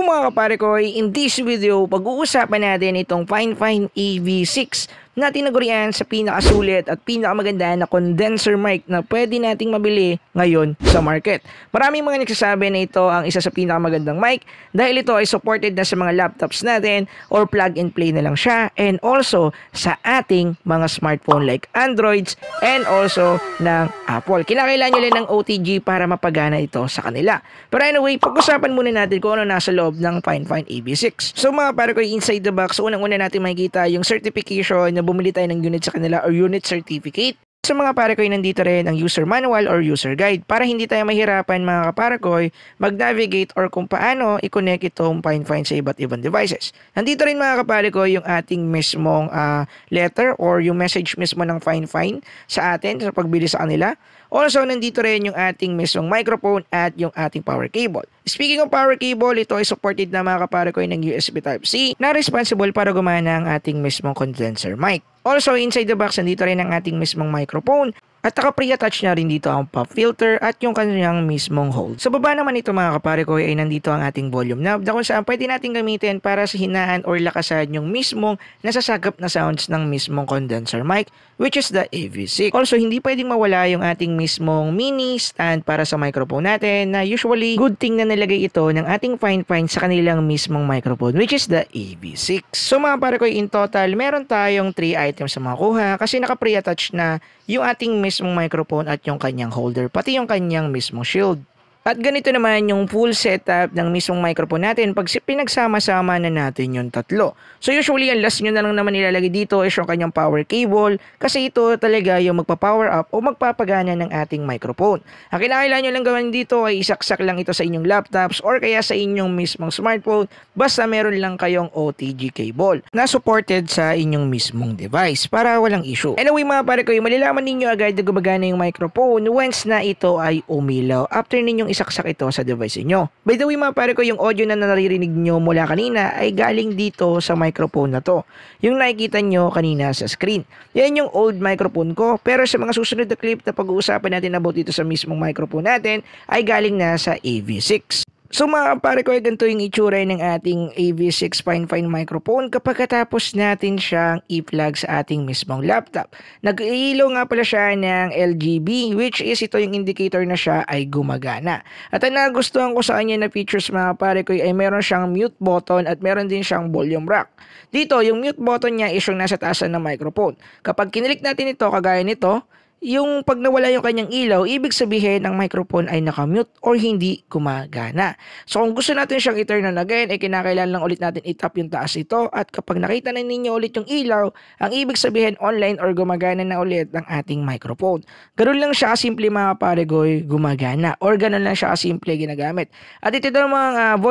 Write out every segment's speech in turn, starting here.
Mga kapare ko, in this video, pag-uusapan natin itong Fine AV6 na tinagurian sa pinakasulit at pinakamaganda na condenser mic na pwede nating mabili ngayon sa market. Maraming mga nagsasabi na ito ang isa sa pinakamagandang mic dahil ito ay supported na sa mga laptops natin or plug and play na lang siya, and also sa ating mga smartphone like Androids and also ng Apple. Kinakailangan nyo lang ng OTG para mapagana ito sa kanila. Pero anyway, pag-usapan muna natin kung ano nasa loob ng Fine AV6. So mga kapare ko, inside the box, unang-una natin makikita yung certification na bumili tayo ng unit sa kanila or unit certificate. Sa mga kapare ko, nandito rin ang user manual or user guide para hindi tayo mahirapan mga kapare ko mag-navigate or kung paano i-connect itong Fine sa iba't ibang devices. Nandito rin mga kapare ko yung ating mismong letter or yung message mismo ng Fine sa atin sa pagbili sa kanila. Also, nandito rin yung ating mismong microphone at yung ating power cable. Speaking of power cable, ito ay supported na mga kapare ko ng USB Type-C na responsible para gumana ang ating mismong condenser mic. Also, inside the box, nandito rin ang ating mismong microphone at naka-pre-attach na rin dito ang pop filter at yung kanyang mismong hold. Sa baba naman ito mga kapare ko ay nandito ang ating volume knob na kung saan pwede natin gamitin para sa hinaan or lakasan yung mismong nasasagap na sounds ng mismong condenser mic, which is the AV6. Also, hindi pwedeng mawala yung ating mismong mini stand para sa microphone natin na usually good thing na nilagay ito ng ating Fine sa kanilang mismong microphone, which is the AV6. So mga kapare ko, in total, meron tayong 3 items sa makuha kasi naka-pre-attach na yung ating mismong microphone at yung kanyang holder, pati yung kanyang mismong shield. At ganito naman yung full setup ng mismong microphone natin pag pinagsama-sama na natin yung tatlo. So usually, ang last nyo na lang naman ilalagay dito is yung kanyang power cable kasi ito talaga yung magpa-power up o magpapagana ng ating microphone. Ang kinakailangan nyo lang gawin dito ay isaksak lang ito sa inyong laptops or kaya sa inyong mismong smartphone basta meron lang kayong OTG cable na supported sa inyong mismong device para walang issue. Anyway mga pare ko, malalaman ninyo agad na gumagana yung microphone once na ito ay umilaw after ninyong isaksak ito sa device niyo. By the way mga pare ko, yung audio na naririnig nyo mula kanina ay galing dito sa microphone na to. Yung nakikita nyo kanina sa screen. Yan yung old microphone ko, pero sa mga susunod na clip na pag-uusapan natin about dito sa mismong microphone natin ay galing na sa AV6. So mga kapare ko, ganito yung itsura ng ating AV6 Fine microphone kapag katapos natin siyang i-plug sa ating mismong laptop. Nag-iilo nga pala siya ng RGB, which is ito yung indicator na siya ay gumagana. At ang nagustuhan ko sa kanya na features mga kapare ko ay meron siyang mute button at meron din siyang volume rock. Dito, yung mute button niya is yung nasa taasan ng microphone. Kapag kinilik natin ito, kagaya nito, yung pag nawala yung kanyang ilaw, ibig sabihin ang microphone ay nakamute or hindi gumagana. So kung gusto natin siyang i-turn on again, ay kinakailangan lang ulit natin i-tap yung taas ito at kapag nakita na ninyo ulit yung ilaw, ang ibig sabihin online or gumagana na ulit ang ating microphone. Ganun lang siya kasimple mga paregoy, gumagana or ganun lang siya kasimple ginagamit. At ito daw mga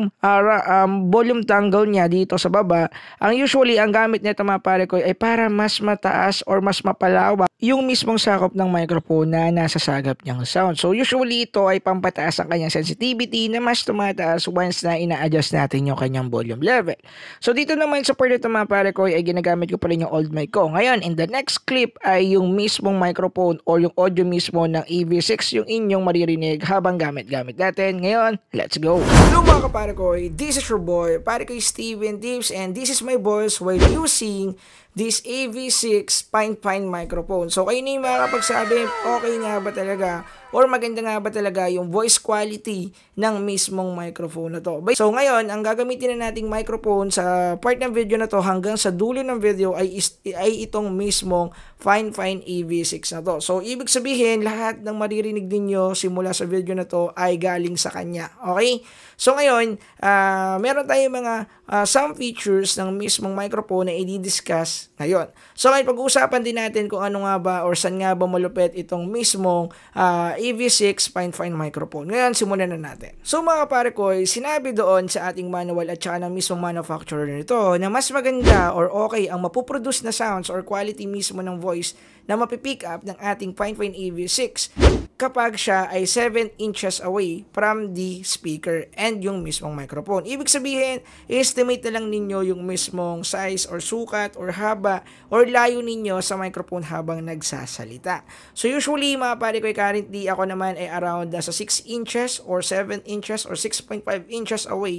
volume toggle niya dito sa baba, ang usually ang gamit nito mga paregoy ay para mas mataas or mas mapalawak yung mismong sakop ng microphone na nasasagap niyang sound. So usually ito ay pampataas ang kanyang sensitivity na mas tumataas once na ina-adjust natin yung kanyang volume level. So dito naman sa part ito mga pare ko ay ginagamit ko pa rin yung old mic ko. Ngayon, in the next clip ay yung mismong microphone or yung audio mismo ng AV6 yung inyong maririnig habang gamit-gamit natin. Ngayon, let's go! Hello mga kapare ko, this is your boy, pare ko Steven Tips, and this is my voice while using this AV6 Fine microphone. So kayo na yung makakapagsabi, okay nga ba talaga or maganda nga ba talaga yung voice quality ng mismong microphone na to. So ngayon, ang gagamitin na nating microphone sa part ng video na to hanggang sa dulo ng video ay itong mismong Fine AV6 na to. So ibig sabihin, lahat ng maririnig ninyo simula sa video na to ay galing sa kanya. Okay? So ngayon, meron tayong mga some features ng mismong microphone na i-discuss ngayon. So ngayon, pag-uusapan din natin kung ano nga ba or saan nga ba malupit itong mismong AV6 Fine microphone. Ngayon, simulan na natin. So mga pare ko, sinabi doon sa ating manual at saka ng mismong manufacturer nito na mas maganda or okay ang mapuproduce na sounds or quality mismo ng voice na mapipick up ng ating Fine AV6 kapag siya ay 7 inches away from the speaker and yung mismong microphone. Ibig sabihin, estimate na lang ninyo yung mismong size or sukat or haba or layo ninyo sa microphone habang nagsasalita. So usually mga pare ko, currently ako naman ay around sa 6 inches or 7 inches or 6.5 inches away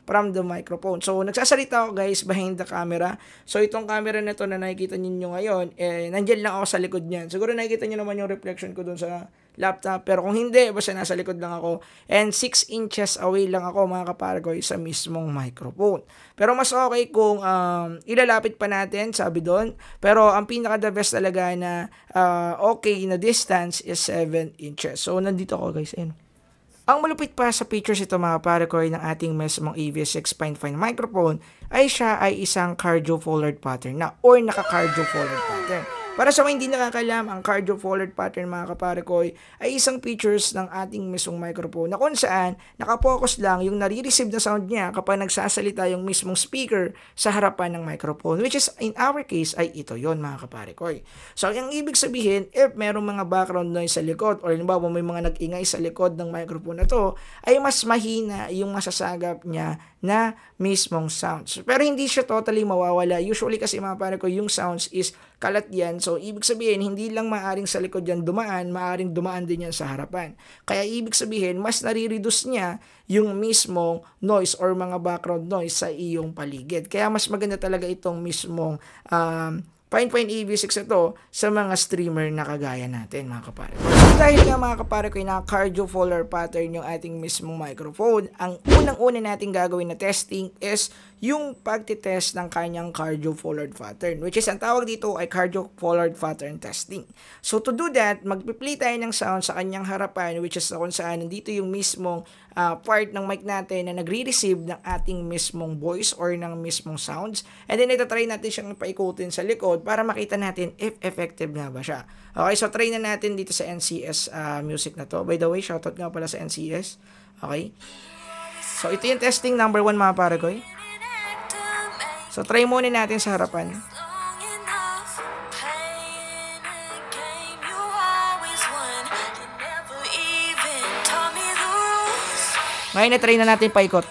from the microphone. So, nagsasalita ako guys behind the camera. So, itong camera na to na nakikita ninyo ngayon, nandyan lang ako sa likod niyan. Siguro nakikita nyo naman yung reflection ko dun sa laptop. Pero kung hindi, basta nasa likod lang ako. And 6 inches away lang ako mga kapargoy sa mismong microphone. Pero mas okay kung ilalapit pa natin, sabi doon. Pero ang pinaka the best talaga na okay na distance is 7 inches. So, nandito ako guys. Ayun. Ang malupit pa sa features ito mga parakoy ng ating mismong EV6 fine microphone ay siya ay isang cardio forward pattern na or naka-cardio forward pattern. Para sa mga hindi nakakalam, ang cardio forward pattern mga kaparakoy ay isang features ng ating mismong microphone na kung saan nakapokus lang yung nare-receive na sound niya kapag nagsasalita yung mismong speaker sa harapan ng microphone, which is in our case ay ito yon mga kaparakoy. So ang ibig sabihin, if merong mga background noise sa likod or halimbawa may mga nag-ingay sa likod ng microphone na to, ay mas mahina yung masasagap niya na mismong sounds. Pero hindi siya totally mawawala. Usually kasi mga parakoy yung sounds is kalat yan. So, ibig sabihin, hindi lang maaring sa likod yan dumaan, maaring dumaan din yan sa harapan. Kaya, ibig sabihin, mas nare-reduce niya yung mismong noise or mga background noise sa iyong paligid. Kaya, mas maganda talaga itong mismong Fine EV6 ito sa mga streamer na kagaya natin mga kapare. So, dahil nga mga kapare ko na cardio follower pattern yung ating mismong microphone, ang unang-una natin gagawin na testing is yung pagtitest ng kanyang cardio forward pattern, which is ang tawag dito ay cardio forward pattern testing. So to do that, magpi-play tayo ng sound sa kanyang harapan, which is kung saan nandito yung mismong part ng mic natin na nagre-receive ng ating mismong voice or ng mismong sounds. And then itatry natin siyang paikutin sa likod para makita natin if effective nga ba siya. Okay, so try na natin dito sa NCS music na to. By the way, shoutout nga pala sa NCS. Okay. So ito yung testing number 1 mga paragoy. So, try muna natin sa harapan. Ngayon, na-try na natin paikot.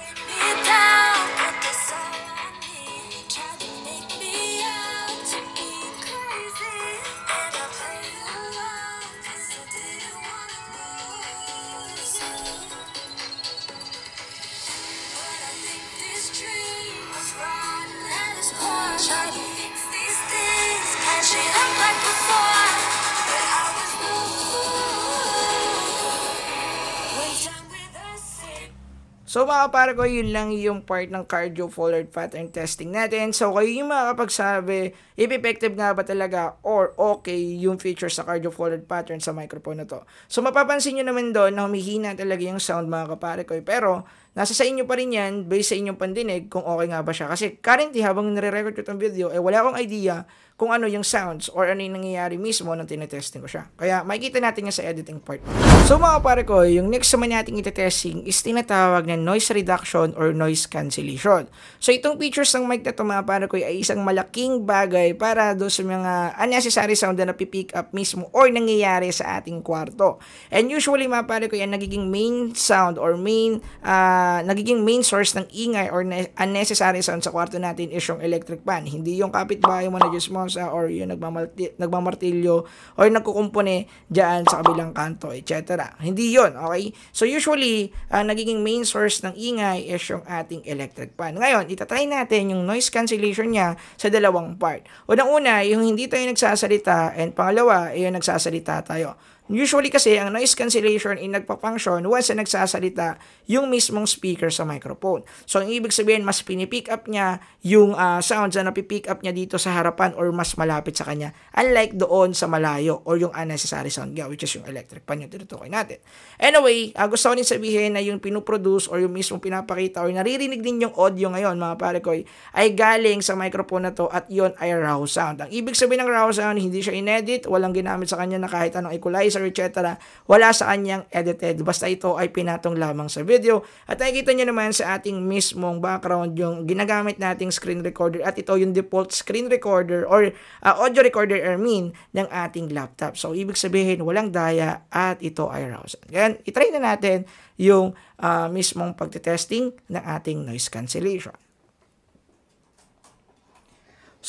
So mga kaparagoy, yun lang yung part ng cardio forward pattern testing natin. So kayo yung makakapagsabi, if effective nga ba talaga or okay yung feature sa cardio forward pattern sa microphone na to. So mapapansin nyo naman doon na humihina talaga yung sound mga kaparagoy. Pero nasa sa inyo pa rin yan, based sa inyong pandinig, kung okay nga ba siya. Kasi currently, habang nire-record ko itong video, wala akong idea kung ano yung sounds or ano yung nangyayari mismo nung tinetesting ko siya. Kaya makikita natin yan sa editing part. So mga pare ko, yung next naman natin itetesting is tinatawag na noise reduction or noise cancellation. So itong features ng mic na ito mga pare ko ay isang malaking bagay para doon sa mga unnecessary sound na napipick up mismo or nangyayari sa ating kwarto. And usually mga pare ko yan nagiging main sound or nagiging main source ng ingay or unnecessary sound sa kwarto natin is yung electric fan. Hindi yung kapitbahay mo na Diyos mo or yung nagmamartilyo or nagkukumpone dyan sa kabilang kanto, etc. Hindi yon, okay? So usually, nagiging main source ng ingay is yung ating electric fan. Ngayon, itatry natin yung noise cancellation niya sa dalawang part. Unang-una, yung hindi tayo nagsasalita, and pangalawa, yung nagsasalita tayo. Usually kasi, ang noise cancellation ay nagpa-function once na nagsasalita yung mismong speaker sa microphone. So, ang ibig sabihin, mas pinipick up niya yung sounds na napipick up niya dito sa harapan or mas malapit sa kanya. Unlike doon sa malayo or yung unnecessary sound niya, which is yung electric fan yung tinutukoy natin. Anyway, gusto ko din sabihin na yung pinuproduce or yung mismong pinapakita or naririnig din yung audio ngayon, mga pare ko, ay galing sa microphone na to at yon ay raw sound. Ang ibig sabihin ng raw sound, hindi siya inedit, walang ginamit sa kanya na kahit anong equalizer, etc. Wala sa kanyang edited. Basta ito ay pinatong lamang sa video. At nakikita nyo naman sa ating mismong background yung ginagamit nating screen recorder at ito yung default screen recorder or audio recorder ng ating laptop. So, ibig sabihin, walang daya at ito ay raw sound. Ganyan, itry na natin yung mismong pagtitesting ng ating noise cancellation.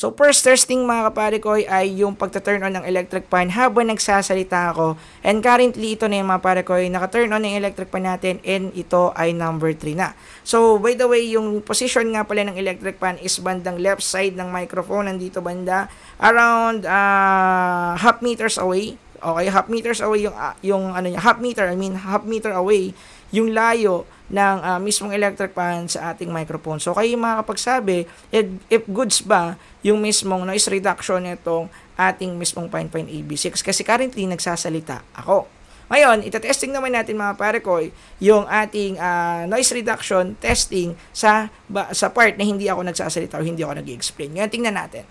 So first testing mga kapare ko ay yung pagta-turn on ng electric fan habang nagsasalita ako. And currently ito na yung mga pare ko, naka-turn on ng electric fan natin and ito ay number 3 na. So by the way, yung position nga pala ng electric fan is bandang left side ng microphone. Nandito banda around half meters away. Okay, half meters away yung ano niya, half meter away yung layo ng mismong electric fan sa ating microphone. So kayo makakapagsabi if goods ba yung mismong noise reduction nitong ating mismong Fine AB6 kasi currently nagsasalita ako. Ngayon, itetesting naman natin mga pare ko yung ating noise reduction testing sa part na hindi ako nagsasalita o hindi ako nag-i-explain. Ngayon, tingnan natin.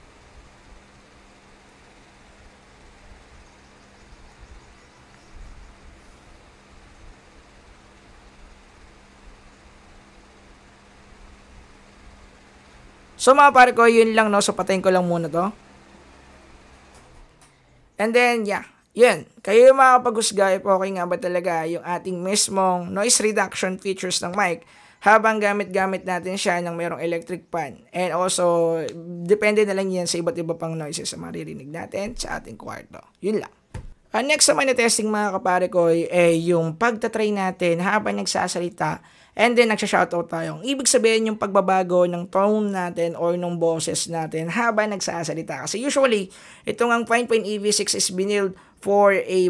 So mga pare ko, yun lang no. So patayin ko lang muna to. And then, yeah. Yun. Kayo yung makakapaghusga if okay nga ba talaga yung ating mismong noise reduction features ng mic habang gamit-gamit natin siya ng mayroong electric fan. And also, depende na lang yan sa iba't iba pang noises na maririnig natin sa ating kwarto. Yun lang. Next naman na testing mga kapare ko yung pagtatry natin habang nagsasalita and then nagsha-shoutout tayo. Ibig sabihin yung pagbabago ng tone natin or ng boses natin habang nagsasalita. Kasi usually, itong ang Fine EV6 is built for a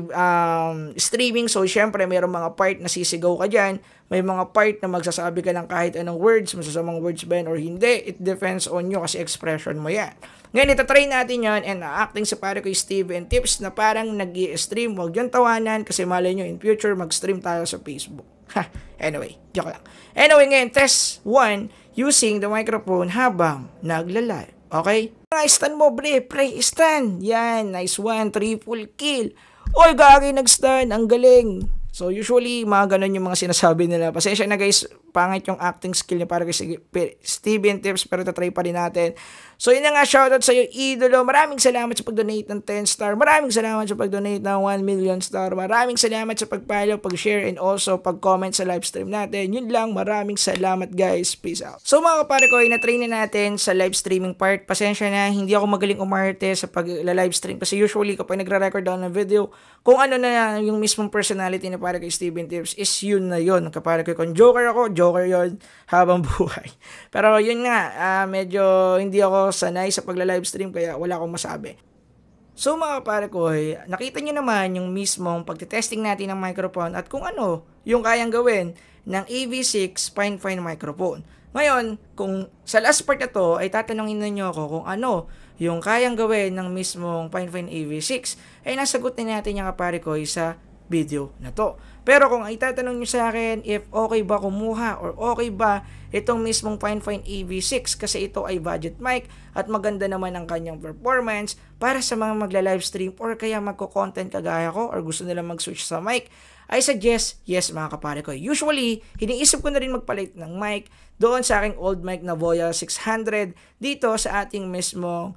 streaming. So, syempre, mayroong mga part na sisigaw ka dyan. May mga part na magsasabi ka ng kahit anong words, masasamang words ba yan or hindi. It depends on you kasi expression mo yan. Ngayon, itatry natin yan and acting sa pare ko Steve and tips na parang nag-i-stream. Huwag yung tawanan kasi malay nyo in future mag-stream tayo sa Facebook. Anyway, joke lang. Anyway, ngayon, test 1 using the microphone habang nagla-live. Okay? Stand mo, pre, stand. Yan, nice one, triple kill. Oy, gagi nag-stand, ang galing. So, usually, mga ganun yung mga sinasabi nila. Pasensya na guys, pangit yung acting skill niya para kay Steven Tips, pero tatry pa rin natin. So, yun na nga, shoutout sa iyo, idolo. Maraming salamat sa pag-donate ng 10 star. Maraming salamat sa pag-donate ng 1 million star. Maraming salamat sa pag-follow, pag-share, and also pag-comment sa live stream natin. Yun lang, maraming salamat guys. Peace out. So, mga kapare ko, na-train na natin sa live streaming part. Pasensya na, hindi ako magaling umarte sa pag-live stream. Kasi usually, kapag nagre-record down ng video, kung ano na yung mismong personality na para kay Steven Tips, is yun na yun. Kapare ko, kung joker ako, joker yun habang buhay. Pero yun nga, medyo hindi ako sanay sa pagla-live stream kaya wala akong masabi. So mga kapare ko, nakita nyo naman yung mismong pagtitesting natin ng microphone at kung ano yung kayang gawin ng AV6 Fine microphone. Ngayon, kung sa last part na to ay tatanungin ninyo ako kung ano yung kayang gawin ng mismong Fine AV6 ay nasagot na natin yung kapare ko sa video na to. Pero kung itatanong nyo sa akin if okay ba kumuha or okay ba itong mismong Fine AV6 kasi ito ay budget mic at maganda naman ang kanyang performance para sa mga magla-livestream or kaya magko-content kagaya ko or gusto nila mag-switch sa mic, I suggest yes mga kapare ko. Usually, iniisip ko na rin magpalit ng mic doon sa aking old mic na Voya 600 dito sa ating mismong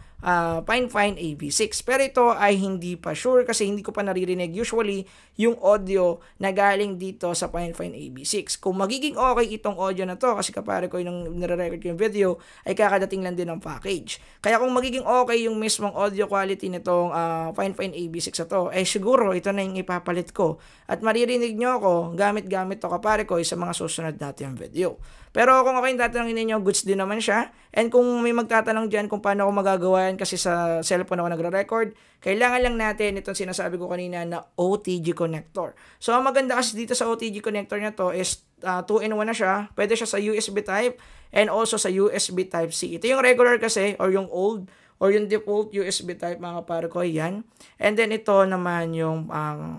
Fine AV6. Pero ito ay hindi pa sure kasi hindi ko pa naririnig usually yung audio na galing dito sa Fine AV6. Kung magiging okay itong audio na to kasi kapare ko yung nire-record yung video ay kakadating lang din ng package. Kaya kung magiging okay yung mismong audio quality nitong Fine AV6 na to, eh siguro ito na yung ipapalit ko. At maririnig nyo ako gamit-gamit to kapare ko sa mga susunod natin video. Pero kung ako yung tatanungin ninyo, goods din naman siya. And kung may magtatanong dyan kung paano ako magagawa yan kasi sa cellphone ako nagre-record, kailangan lang natin itong sinasabi ko kanina na OTG connector. So, ang maganda kasi dito sa OTG connector na to is 2-in-1 na siya. Pwede siya sa USB type and also sa USB type C. Ito yung regular kasi or yung old or yung default USB type mga kapare ko, yan. And then ito naman yung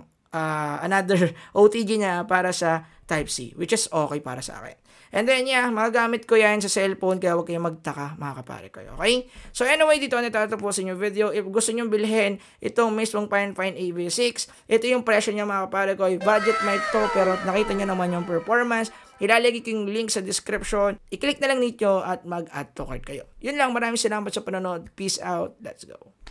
another OTG niya para sa type C, which is okay para sa akin. And then, yeah, magagamit ko yan sa cellphone kaya huwag kayong magtaka, mga kapare ko. Okay? So, anyway, dito na tatapusin yung video. If gusto nyo bilhin itong mismong Fine AV6, ito yung presyo niya, mga kapare ko. Budget mic to, pero nakita nyo naman yung performance. Ilalagay ko yung link sa description. I-click na lang ninyo at mag-add to cart kayo. Yun lang, maraming salamat sa panonood. Peace out. Let's go.